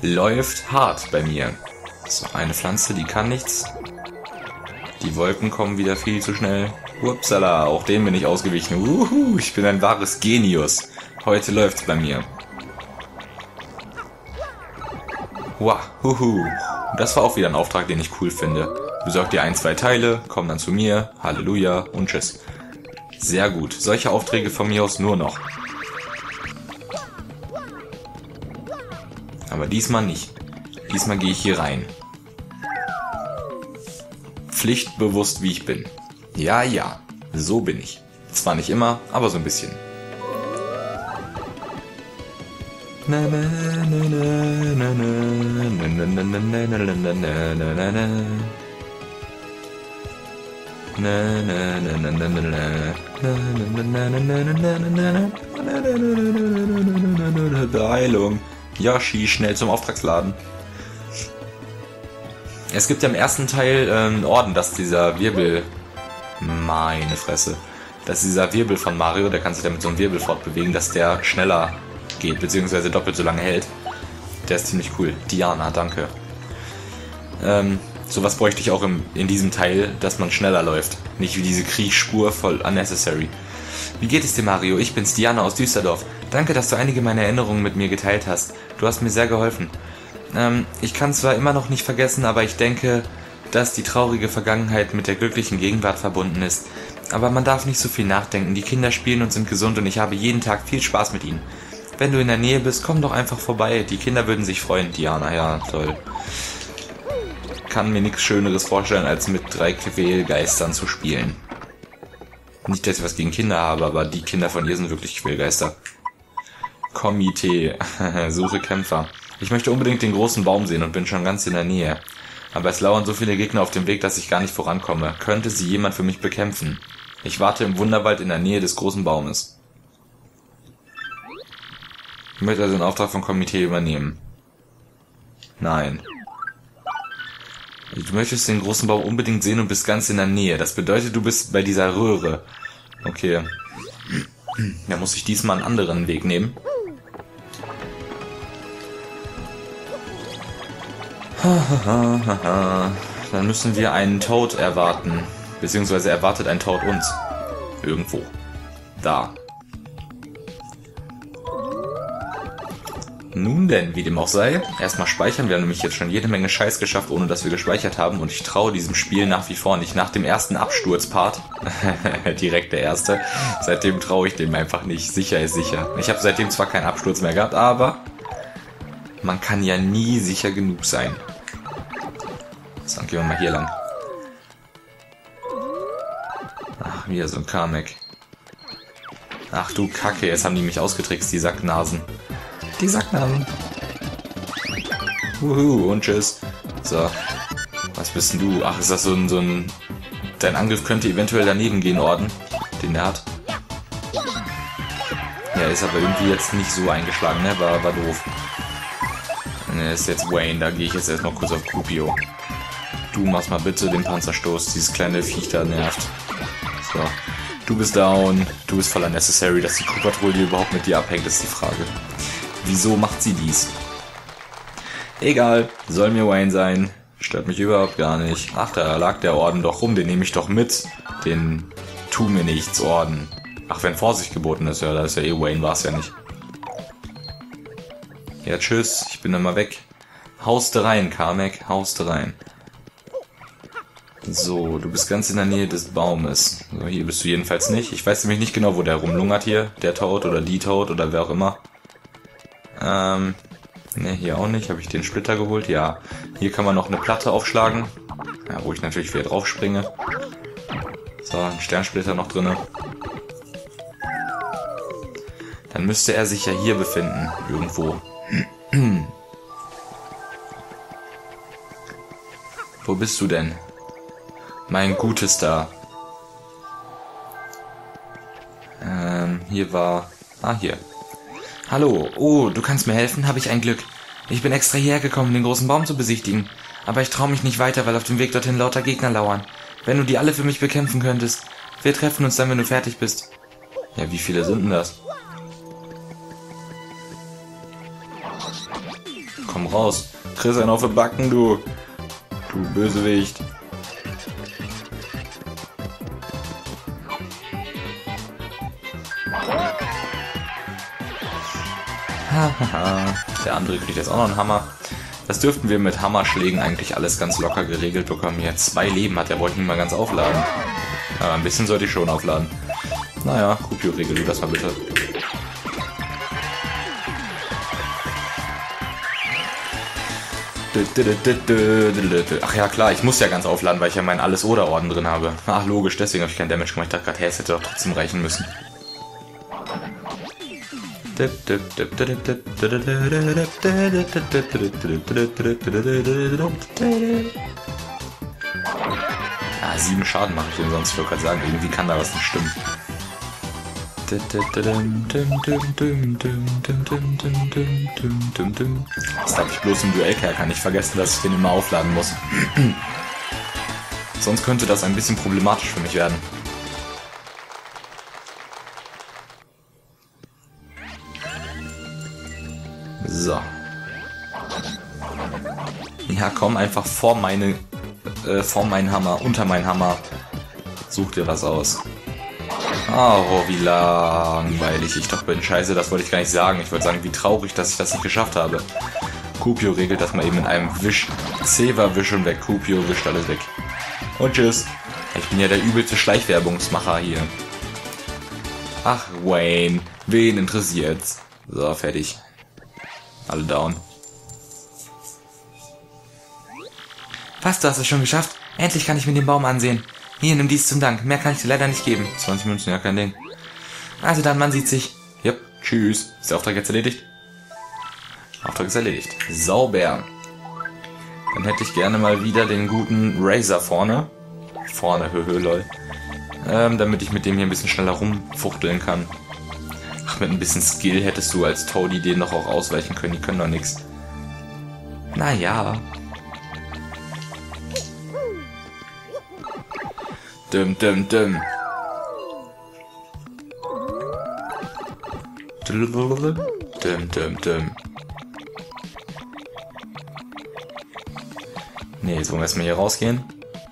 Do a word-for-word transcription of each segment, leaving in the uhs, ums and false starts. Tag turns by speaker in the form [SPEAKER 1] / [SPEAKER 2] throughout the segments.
[SPEAKER 1] läuft hart bei mir. So, eine Pflanze, die kann nichts. Die Wolken kommen wieder viel zu schnell. Upsala, auch dem bin ich ausgewichen. Uhu, ich bin ein wahres Genius. Heute läuft's bei mir. Wahuhu. Das war auch wieder ein Auftrag, den ich cool finde. Besorg dir ein, zwei Teile, komm dann zu mir, Halleluja und tschüss. Sehr gut. Solche Aufträge von mir aus nur noch. Aber diesmal nicht. Diesmal gehe ich hier rein. Pflichtbewusst wie ich bin. Ja, ja, so bin ich. Zwar nicht immer, aber so ein bisschen. Na na na na na na na na na na na na na na na. Na na na na na na na na na. Beeilung. Yoshi, schnell zum Auftragsladen. Es gibt ja im ersten Teil einen Orden, dass dieser Wirbel... Meine Fresse. Dass dieser Wirbel von Mario, der kann sich damit so einen Wirbel fortbewegen, dass der schneller geht, beziehungsweise doppelt so lange hält. Der ist ziemlich cool. Diana, danke. Ähm, sowas bräuchte ich auch im, in diesem Teil, dass man schneller läuft. Nicht wie diese Kriegsspur, voll unnecessary. Wie geht es dir, Mario? Ich bin's, Diana aus Düsterdorf. Danke, dass du einige meiner Erinnerungen mit mir geteilt hast. Du hast mir sehr geholfen. Ähm, ich kann zwar immer noch nicht vergessen, aber ich denke, dass die traurige Vergangenheit mit der glücklichen Gegenwart verbunden ist. Aber man darf nicht so viel nachdenken. Die Kinder spielen und sind gesund und ich habe jeden Tag viel Spaß mit ihnen. Wenn du in der Nähe bist, komm doch einfach vorbei. Die Kinder würden sich freuen, Diana. Ja, toll. Kann mir nichts Schöneres vorstellen, als mit drei Quälgeistern zu spielen. Nicht, dass ich was gegen Kinder habe, aber die Kinder von ihr sind wirklich Quälgeister. Komitee. Suche Kämpfer. Ich möchte unbedingt den großen Baum sehen und bin schon ganz in der Nähe. Aber es lauern so viele Gegner auf dem Weg, dass ich gar nicht vorankomme. Könnte sie jemand für mich bekämpfen? Ich warte im Wunderwald in der Nähe des großen Baumes. Ich möchte also den Auftrag vom Komitee übernehmen. Nein. Du möchtest den großen Baum unbedingt sehen und bist ganz in der Nähe. Das bedeutet, du bist bei dieser Röhre. Okay. Da muss ich diesmal einen anderen Weg nehmen. Dann müssen wir einen Toad erwarten. Beziehungsweise erwartet ein Toad uns. Irgendwo. Da. Nun denn, wie dem auch sei. Erstmal speichern. Wir haben nämlich jetzt schon jede Menge Scheiß geschafft, ohne dass wir gespeichert haben. Und ich traue diesem Spiel nach wie vor nicht. Nach dem ersten Absturzpart. Direkt der erste. Seitdem traue ich dem einfach nicht. Sicher ist sicher. Ich habe seitdem zwar keinen Absturz mehr gehabt, aber... man kann ja nie sicher genug sein. So, dann gehen wir mal hier lang. Ach, wieder so ein Kamek. Ach du Kacke, jetzt haben die mich ausgetrickst, die Sacknasen. Die Sacknasen. Uhu, und tschüss. So. Was bist denn du? Ach, ist das so ein, so ein... Dein Angriff könnte eventuell daneben gehen, Orden. Den der hat. Ja, ist aber irgendwie jetzt nicht so eingeschlagen, ne? War, war doof. Ne, ist jetzt Wayne, da gehe ich jetzt erstmal kurz auf Kupio. Du machst mal bitte den Panzerstoß, dieses kleine Viech da nervt. So. Du bist down, du bist voller necessary, dass die Crew-Patrouille überhaupt mit dir abhängt, ist die Frage. Wieso macht sie dies? Egal, soll mir Wayne sein. Stört mich überhaupt gar nicht. Ach, da lag der Orden doch rum, den nehme ich doch mit. Den tu mir nichts, Orden. Ach, wenn Vorsicht geboten ist, ja, da ist ja eh Wayne, war es ja nicht. Ja, tschüss, ich bin dann mal weg. Hauste rein, Kamek, hauste rein. So, du bist ganz in der Nähe des Baumes. So, hier bist du jedenfalls nicht. Ich weiß nämlich nicht genau, wo der rumlungert hier. Der Toad oder die Toad oder wer auch immer. Ähm, ne, hier auch nicht. Habe ich den Splitter geholt? Ja. Hier kann man noch eine Platte aufschlagen. Ja, wo ich natürlich wieder drauf springe. So, ein Sternsplitter noch drinne. Dann müsste er sich ja hier befinden. Irgendwo. Wo bist du denn? Mein Gutester. Ähm, hier war... Ah, hier. Hallo. Oh, du kannst mir helfen? Habe ich ein Glück. Ich bin extra hierher gekommen, den großen Baum zu besichtigen. Aber ich traue mich nicht weiter, weil auf dem Weg dorthin lauter Gegner lauern. Wenn du die alle für mich bekämpfen könntest. Wir treffen uns dann, wenn du fertig bist. Ja, wie viele sind denn das? komm raus. Chris, einen auf den Backen, du. Du Bösewicht. Hahaha. Der andere kriegt jetzt auch noch einen Hammer. Das dürften wir mit Hammerschlägen eigentlich alles ganz locker geregelt bekommen. Hier zwei Leben hat, der wollte ich nicht mal ganz aufladen. Aber ein bisschen sollte ich schon aufladen. Naja, Kupio, regel du das mal bitte. Ach ja, klar, ich muss ja ganz aufladen, weil ich ja meinen Alles-Oder-Orden drin habe. Ach, logisch, deswegen habe ich keinen Damage gemacht. Ich dachte gerade, hey, es hätte doch trotzdem reichen müssen. Ah, sieben Schaden mache ich denn sonst. Ich wollte gerade sagen, irgendwie kann da was nicht stimmen. Das darf ich bloß im Duellkerker nicht vergessen, dass ich den immer aufladen muss. Sonst könnte das ein bisschen problematisch für mich werden. So. Ja, komm einfach vor meine, äh, vor meinen Hammer, unter meinen Hammer. Such dir was aus. Oh, wie langweilig. Ich doch bin scheiße, das wollte ich gar nicht sagen. Ich wollte sagen, wie traurig, dass ich das nicht geschafft habe. Kupio regelt das mal eben in einem Wisch. Seva wisch und weg. Kupio wischt alles weg. Und tschüss. Ich bin ja der übelste Schleichwerbungsmacher hier. Ach, Wayne. Wen interessiert's? So, fertig. Alle down. Was, du hast es schon geschafft? Endlich kann ich mir den Baum ansehen. Hier, nimm dies zum Dank. Mehr kann ich dir leider nicht geben. zwanzig Münzen, ja, kein Ding. Also dann, man sieht sich. Yep, tschüss. Ist der Auftrag jetzt erledigt? Auftrag ist erledigt. Sauber. Dann hätte ich gerne mal wieder den guten Razor vorne. Vorne, höhö, lol. Ähm, damit ich mit dem hier ein bisschen schneller rumfuchteln kann. Ach, mit ein bisschen Skill hättest du als Toadie den noch auch ausweichen können. Die können doch nix. Naja. Dum, dum, dum. Dum, dum, dum. Ne, jetzt wollen wir erstmal hier rausgehen.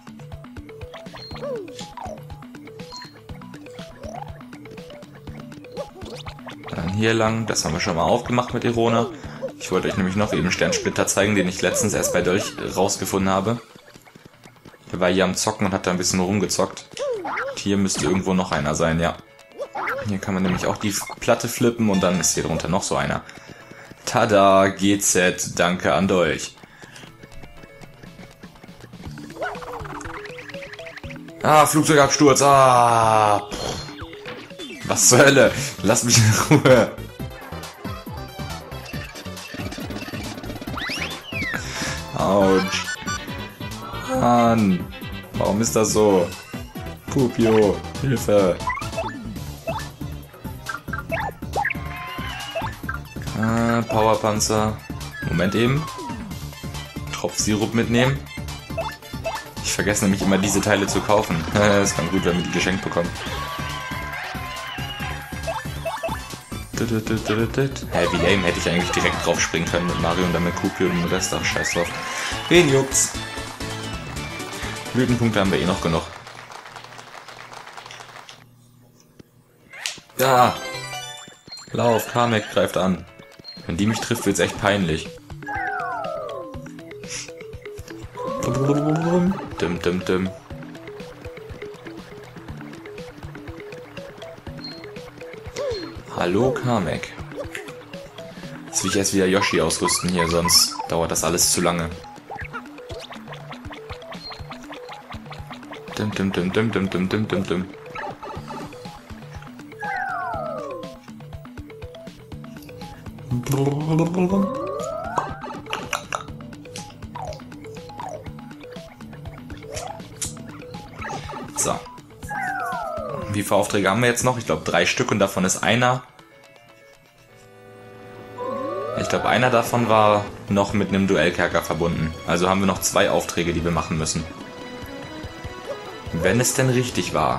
[SPEAKER 1] Dann hier lang, das haben wir schon mal aufgemacht mit Erona. Ich wollte euch nämlich noch eben Sternsplitter zeigen, den ich letztens erst bei Dolch rausgefunden habe. Der war hier am Zocken und hat da ein bisschen rumgezockt. Und hier müsste irgendwo noch einer sein, ja. Hier kann man nämlich auch die Platte flippen und dann ist hier drunter noch so einer. Tada, G Z, danke an Dolch. Ah, Flugzeugabsturz, ah. Was zur Hölle? Lass mich in Ruhe. Autsch. Mann, warum ist das so? Kupio, Hilfe. Ah, Powerpanzer. Moment eben. Tropfsirup mitnehmen. Ich vergesse nämlich immer diese Teile zu kaufen. Das kann gut, wenn wir die geschenkt bekommen. Hä, wie lame, hätte ich eigentlich direkt drauf springen können mit Mario und dann mit Kupio und dem Rest. Ach, scheiß drauf. Wen juckt's? Blütenpunkte haben wir eh noch genug. Ja! Lauf, Kamek greift an. Wenn die mich trifft, wird's echt peinlich. Dim, dim, dim. Hallo, Kamek. Jetzt will ich erst wieder Yoshi ausrüsten hier, sonst dauert das alles zu lange. Dim, dim, dim, dim, dim, dim, dim, dim, dim. So. Wie viele Aufträge haben wir jetzt noch? Ich glaube drei Stück und davon ist einer. Ich glaube einer davon war noch mit einem Duellkerker verbunden. Also haben wir noch zwei Aufträge, die wir machen müssen. Wenn es denn richtig war.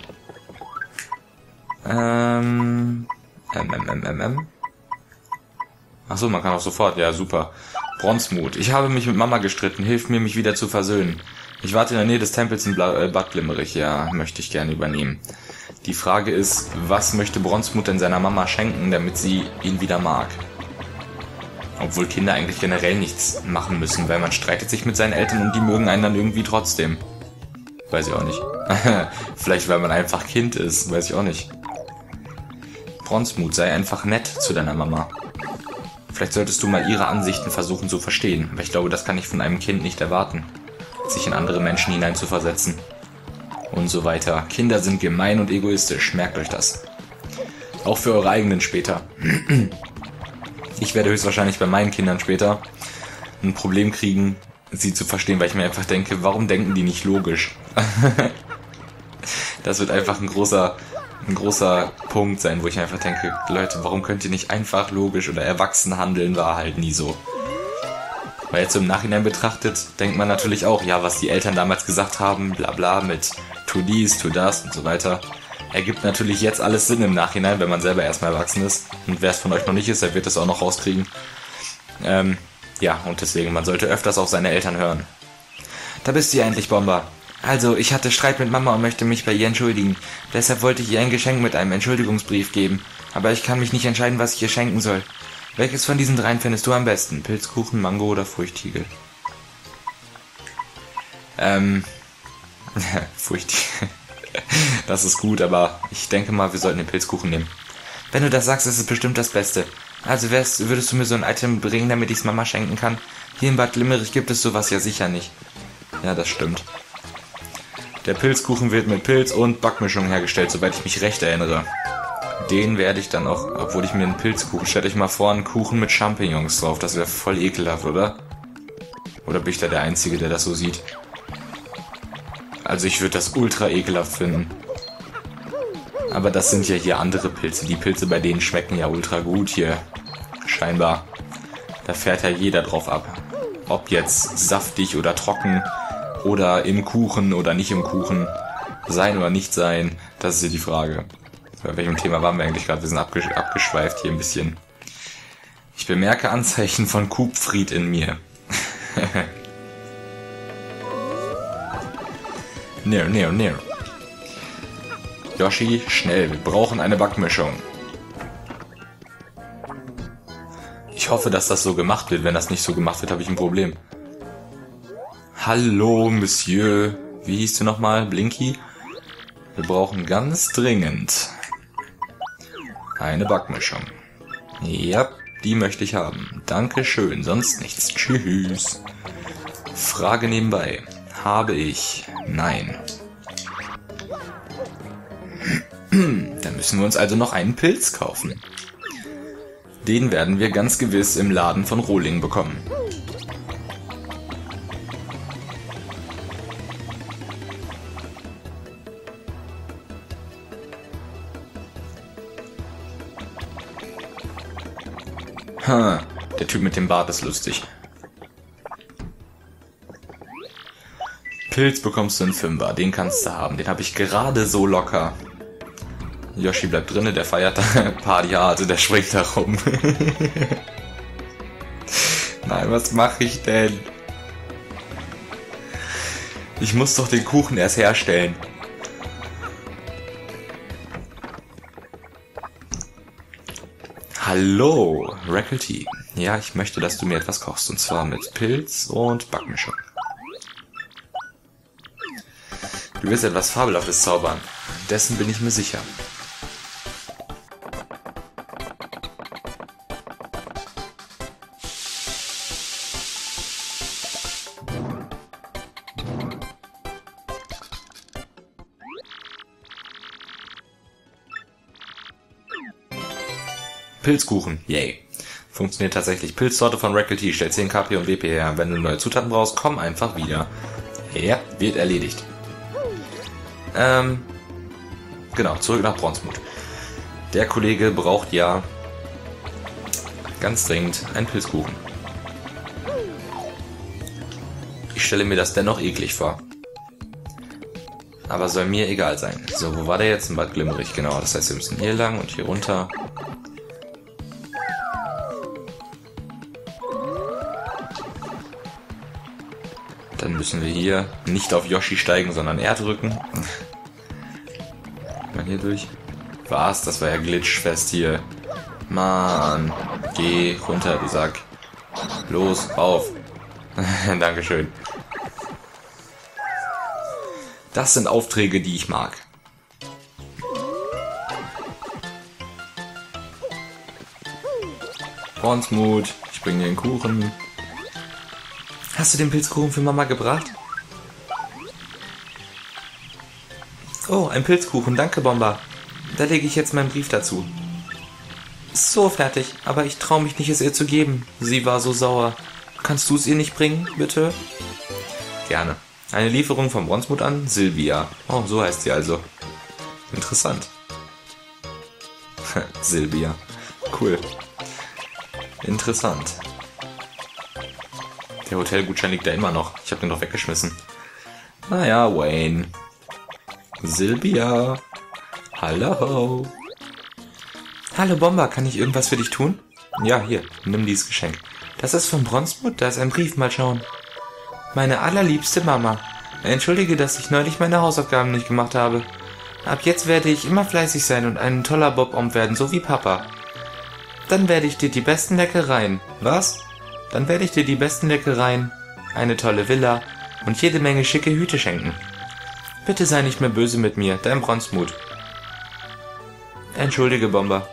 [SPEAKER 1] Ähm. Ähm, ähm, ähm, ähm. Achso, man kann auch sofort. Ja, super. Bronzemut. Ich habe mich mit Mama gestritten. Hilf mir, mich wieder zu versöhnen. Ich warte in der Nähe des Tempels in Bla äh, Bad Glimmerich. Ja, möchte ich gerne übernehmen. Die Frage ist, was möchte Bronzemut denn seiner Mama schenken, damit sie ihn wieder mag? Obwohl Kinder eigentlich generell nichts machen müssen, weil man streitet sich mit seinen Eltern und die mögen einen dann irgendwie trotzdem. Weiß ich auch nicht. Vielleicht, weil man einfach Kind ist. Weiß ich auch nicht. Bronzemut, sei einfach nett zu deiner Mama. Vielleicht solltest du mal ihre Ansichten versuchen zu verstehen. Aber ich glaube, das kann ich von einem Kind nicht erwarten. Sich in andere Menschen hineinzuversetzen. Und so weiter. Kinder sind gemein und egoistisch. Merkt euch das. Auch für eure eigenen später. Ich werde höchstwahrscheinlich bei meinen Kindern später ein Problem kriegen, sie zu verstehen, weil ich mir einfach denke, warum denken die nicht logisch? Das wird einfach ein großer, ein großer Punkt sein, wo ich einfach denke, Leute, warum könnt ihr nicht einfach logisch oder erwachsen handeln, war halt nie so. Weil jetzt so im Nachhinein betrachtet, denkt man natürlich auch, ja, was die Eltern damals gesagt haben, bla bla, mit tu dies, tu das und so weiter, ergibt natürlich jetzt alles Sinn im Nachhinein, wenn man selber erstmal erwachsen ist. Und wer es von euch noch nicht ist, der wird es auch noch rauskriegen. Ähm, ja, und deswegen, man sollte öfters auf seine Eltern hören. Da bist du ja endlich, Bomber. Also, ich hatte Streit mit Mama und möchte mich bei ihr entschuldigen. Deshalb wollte ich ihr ein Geschenk mit einem Entschuldigungsbrief geben. Aber ich kann mich nicht entscheiden, was ich ihr schenken soll. Welches von diesen dreien findest du am besten? Pilzkuchen, Mango oder Fruchtigel? Ähm, Fruchtigel. Das ist gut, aber ich denke mal, wir sollten den Pilzkuchen nehmen. Wenn du das sagst, ist es bestimmt das Beste. Also wärst, würdest du mir so ein Item bringen, damit ich es Mama schenken kann? Hier in Bad Glimmerich gibt es sowas ja sicher nicht. Ja, das stimmt. Der Pilzkuchen wird mit Pilz und Backmischung hergestellt, soweit ich mich recht erinnere. Den werde ich dann auch, obwohl ich mir einen Pilzkuchen, stellt euch mal vor, einen Kuchen mit Champignons drauf. Das wäre voll ekelhaft, oder? Oder bin ich da der Einzige, der das so sieht? Also ich würde das ultra ekelhaft finden. Aber das sind ja hier andere Pilze. Die Pilze, bei denen schmecken ja ultra gut hier. Scheinbar. Da fährt ja jeder drauf ab. Ob jetzt saftig oder trocken oder im Kuchen oder nicht im Kuchen. Sein oder nicht sein, das ist hier die Frage. Bei welchem Thema waren wir eigentlich gerade? Wir sind abgesch abgeschweift hier ein bisschen. Ich bemerke Anzeichen von Kupfried in mir. Nir, nir, nir. Yoshi, schnell, wir brauchen eine Backmischung. Ich hoffe, dass das so gemacht wird. Wenn das nicht so gemacht wird, habe ich ein Problem. Hallo, Monsieur. Wie hieß du nochmal? Blinky? Wir brauchen ganz dringend eine Backmischung. Ja, die möchte ich haben. Dankeschön, sonst nichts. Tschüss. Frage nebenbei. Habe ich? Nein. Dann müssen wir uns also noch einen Pilz kaufen. Den werden wir ganz gewiss im Laden von Rohling bekommen. Ha, der Typ mit dem Bart ist lustig. Pilz bekommst du in Fünfer, den kannst du haben. Den habe ich gerade so locker. Yoshi bleibt drinnen, der feiert Party hart, der springt da rum. Nein, was mache ich denn? Ich muss doch den Kuchen erst herstellen. Hallo, Rackelty. Ja, ich möchte, dass du mir etwas kochst, und zwar mit Pilz und Backmischung. Du wirst etwas Fabelhaftes zaubern. Dessen bin ich mir sicher. Pilzkuchen, yay. Funktioniert tatsächlich. Pilztorte von Rackelty, stellt zehn K P und W P her. Wenn du neue Zutaten brauchst, komm einfach wieder. Ja, wird erledigt. Ähm, genau, zurück nach Bronzemut. Der Kollege braucht ja ganz dringend einen Pilzkuchen. Ich stelle mir das dennoch eklig vor. Aber soll mir egal sein. So, wo war der jetzt? In Bad Glimmerich, genau. Das heißt, wir müssen hier lang und hier runter. Dann müssen wir hier nicht auf Yoshi steigen, sondern R drücken. Mal hier durch. Was? Das war ja glitchfest hier. Mann. Geh runter, du Sack. Los, auf. Dankeschön. Das sind Aufträge, die ich mag. Pornsmut, ich bringe dir den Kuchen. Hast du den Pilzkuchen für Mama gebracht? Oh, ein Pilzkuchen, danke Bomber. Da lege ich jetzt meinen Brief dazu. So, fertig, aber ich traue mich nicht, es ihr zu geben. Sie war so sauer. Kannst du es ihr nicht bringen, bitte? Gerne. Eine Lieferung vom Pornsmut an Silvia. Oh, so heißt sie also. Interessant. Silvia. Cool. Interessant. Der Hotelgutschein liegt da immer noch. Ich habe den doch weggeschmissen. Naja, Wayne. Silvia. Hallo. Hallo Bomber, kann ich irgendwas für dich tun? Ja, hier, nimm dieses Geschenk. Das ist von Pornsmut, da ist ein Brief, mal schauen. Meine allerliebste Mama. Entschuldige, dass ich neulich meine Hausaufgaben nicht gemacht habe. Ab jetzt werde ich immer fleißig sein und ein toller Bob-Omb werden, so wie Papa. Dann werde ich dir die besten Leckereien. Was? Dann werde ich dir die besten Leckereien, eine tolle Villa und jede Menge schicke Hüte schenken. Bitte sei nicht mehr böse mit mir, dein Pornsmut. Entschuldige, Bomber.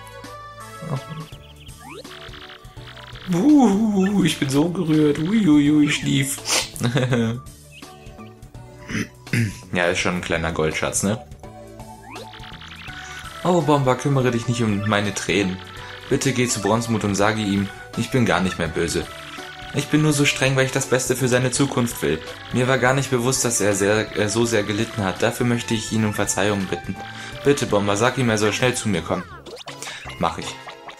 [SPEAKER 1] Oh. Uh, ich bin so gerührt. Uiuiui, ich schlief. Ja, ist schon ein kleiner Goldschatz, ne? Oh, Bomber, kümmere dich nicht um meine Tränen. Bitte geh zu Pornsmut und sage ihm, ich bin gar nicht mehr böse. Ich bin nur so streng, weil ich das Beste für seine Zukunft will. Mir war gar nicht bewusst, dass er, sehr, er so sehr gelitten hat. Dafür möchte ich ihn um Verzeihung bitten. Bitte, Bomber, sag ihm, er soll schnell zu mir kommen. Mach ich.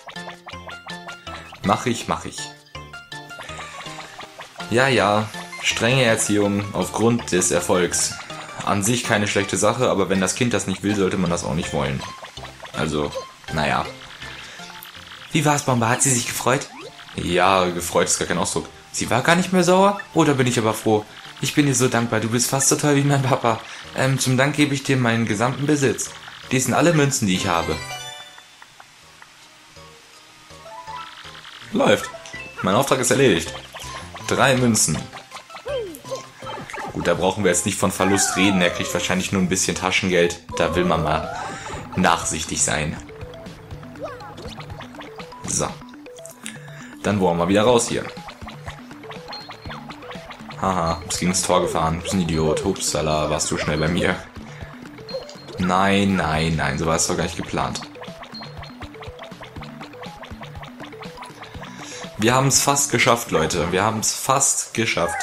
[SPEAKER 1] Mach ich, mach ich. Ja, ja, strenge Erziehung aufgrund des Erfolgs. An sich keine schlechte Sache, aber wenn das Kind das nicht will, sollte man das auch nicht wollen. Also, naja. Wie war's, Bomber? Hat sie sich gefreut? Ja, gefreut ist gar kein Ausdruck. Sie war gar nicht mehr sauer? Oh, da bin ich aber froh. Ich bin dir so dankbar, du bist fast so toll wie mein Papa. Ähm, zum Dank gebe ich dir meinen gesamten Besitz. Dies sind alle Münzen, die ich habe. Läuft. Mein Auftrag ist erledigt. Drei Münzen. Gut, da brauchen wir jetzt nicht von Verlust reden. Er kriegt wahrscheinlich nur ein bisschen Taschengeld. Da will man mal nachsichtig sein. So. Dann wollen wir wieder raus hier. Haha, es ging ins Tor gefahren. Du bist ein Idiot. Hupsala, warst du schnell bei mir. Nein, nein, nein, so war es doch gar nicht geplant. Wir haben es fast geschafft, Leute. Wir haben es fast geschafft.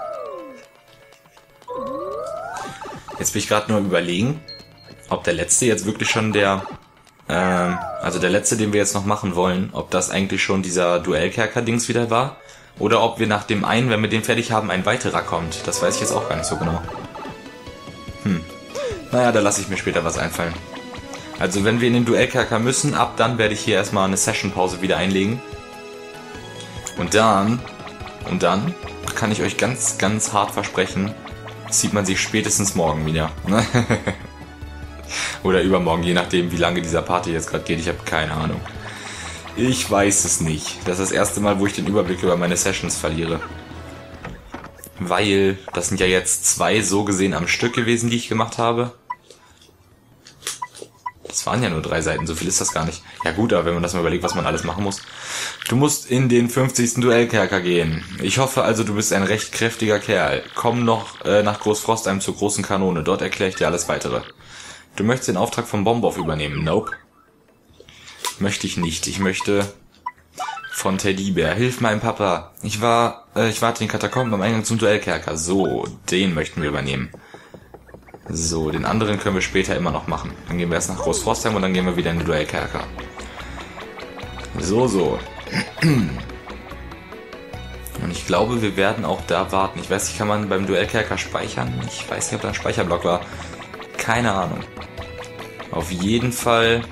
[SPEAKER 1] Jetzt bin ich gerade nur überlegen, ob der letzte jetzt wirklich schon der... Ähm, also der letzte, den wir jetzt noch machen wollen, ob das eigentlich schon dieser Duellkerker-Dings wieder war. Oder ob wir nach dem einen, wenn wir den fertig haben, ein weiterer kommt. Das weiß ich jetzt auch gar nicht so genau. Hm. Naja, da lasse ich mir später was einfallen. Also wenn wir in den Duellkerker müssen, ab dann werde ich hier erstmal eine Session-Pause wieder einlegen. Und dann, und dann kann ich euch ganz, ganz hart versprechen, sieht man sich spätestens morgen wieder. Oder übermorgen, je nachdem, wie lange dieser Party jetzt gerade geht. Ich habe keine Ahnung. Ich weiß es nicht. Das ist das erste Mal, wo ich den Überblick über meine Sessions verliere. Weil, das sind ja jetzt zwei so gesehen am Stück gewesen, die ich gemacht habe. Das waren ja nur drei Seiten, so viel ist das gar nicht. Ja gut, aber wenn man das mal überlegt, was man alles machen muss. Du musst in den fünfzigsten Duellkerker gehen. Ich hoffe also, du bist ein recht kräftiger Kerl. Komm noch äh, nach Großfrostheim zur großen Kanone, dort erkläre ich dir alles weitere. Du möchtest den Auftrag vom Bomboff übernehmen? Nope. Möchte ich nicht. Ich möchte von Teddybär. Hilf meinem Papa. Ich war, äh, ich warte in den Katakomben am Eingang zum Duellkerker. So, den möchten wir übernehmen. So, den anderen können wir später immer noch machen. Dann gehen wir erst nach Großfrostheim und dann gehen wir wieder in den Duellkerker. So, so. Und ich glaube, wir werden auch da warten. Ich weiß nicht, kann man beim Duellkerker speichern? Ich weiß nicht, ob da ein Speicherblock war. Keine Ahnung. Auf jeden Fall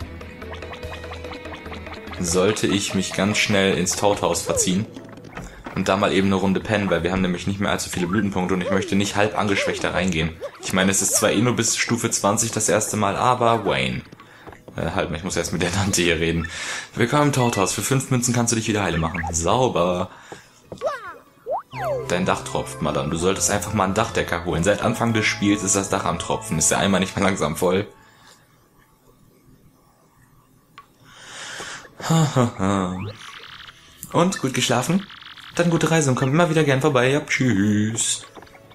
[SPEAKER 1] sollte ich mich ganz schnell ins Tauthaus verziehen und da mal eben eine Runde pennen, weil wir haben nämlich nicht mehr allzu viele Blütenpunkte und ich möchte nicht halb angeschwächt da reingehen. Ich meine, es ist zwar eh nur bis Stufe zwanzig das erste Mal, aber Wayne. Äh, halt mal, ich muss erst mit der Tante hier reden. Willkommen im Torthaus. Für fünf Münzen kannst du dich wieder heile machen. Sauber. Dein Dach tropft, Madame. Du solltest einfach mal einen Dachdecker holen. Seit Anfang des Spiels ist das Dach am Tropfen. Ist der Eimer nicht mehr langsam voll? Und, gut geschlafen? Dann gute Reise und kommt immer wieder gern vorbei. Ja, tschüss.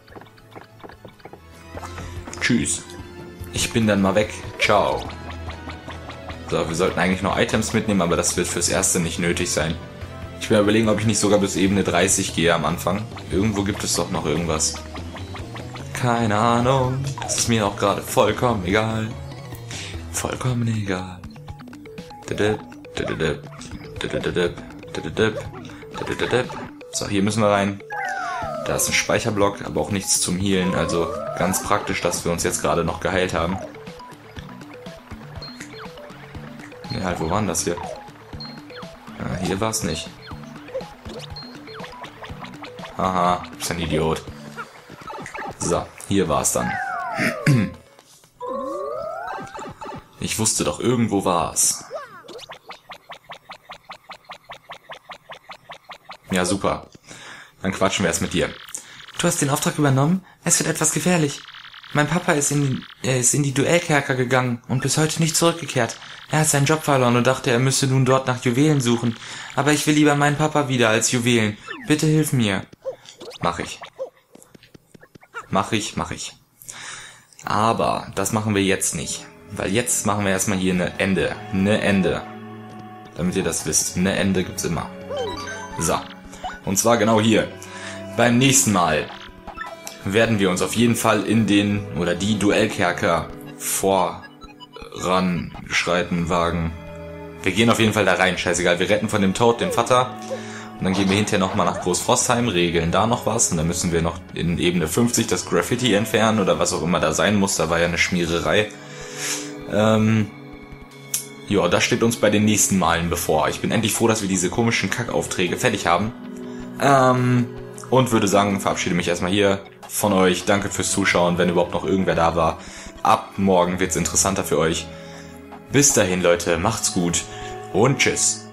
[SPEAKER 1] Tschüss. Ich bin dann mal weg. Ciao. So, wir sollten eigentlich noch Items mitnehmen, aber das wird fürs Erste nicht nötig sein. Ich will überlegen, ob ich nicht sogar bis Ebene dreißig gehe am Anfang. Irgendwo gibt es doch noch irgendwas. Keine Ahnung. Das ist mir auch gerade vollkommen egal. Vollkommen egal. So, hier müssen wir rein. Da ist ein Speicherblock, aber auch nichts zum Healen. Also ganz praktisch, dass wir uns jetzt gerade noch geheilt haben. Ne, halt, wo war denn das hier? Ah, hier war es nicht. Haha, bist ein Idiot. So, hier war es dann. Ich wusste doch, irgendwo war es. Ja, super. Dann quatschen wir erst mit dir. Du hast den Auftrag übernommen? Es wird etwas gefährlich. Mein Papa ist in, er ist in die Duellkerker gegangen und bis heute nicht zurückgekehrt. Er hat seinen Job verloren und dachte, er müsse nun dort nach Juwelen suchen. Aber ich will lieber meinen Papa wieder als Juwelen. Bitte hilf mir. Mach ich. Mach ich, mach ich. Aber das machen wir jetzt nicht. Weil jetzt machen wir erstmal hier eine Ende. Eine Ende. Damit ihr das wisst. Eine Ende gibt's immer. So. Und zwar genau hier. Beim nächsten Mal werden wir uns auf jeden Fall in den, oder die Duellkerker voranschreiten wagen. Wir gehen auf jeden Fall da rein, scheißegal. Wir retten von dem Toad den Vater. Und dann gehen wir hinterher nochmal nach Großfrostheim, regeln da noch was. Und dann müssen wir noch in Ebene fünfzig das Graffiti entfernen oder was auch immer da sein muss. Da war ja eine Schmiererei. Ähm... Ja, das steht uns bei den nächsten Malen bevor. Ich bin endlich froh, dass wir diese komischen Kackaufträge fertig haben. Ähm, und würde sagen, verabschiede mich erstmal hier von euch. Danke fürs Zuschauen, wenn überhaupt noch irgendwer da war. Ab morgen wird's interessanter für euch. Bis dahin, Leute, macht's gut und tschüss.